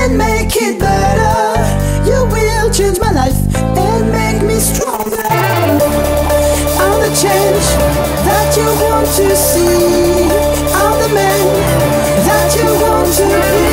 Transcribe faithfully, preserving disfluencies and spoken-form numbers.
and make it better. You will change my life and make me stronger. I'm the change that you want to see. I'm the man that you want to be.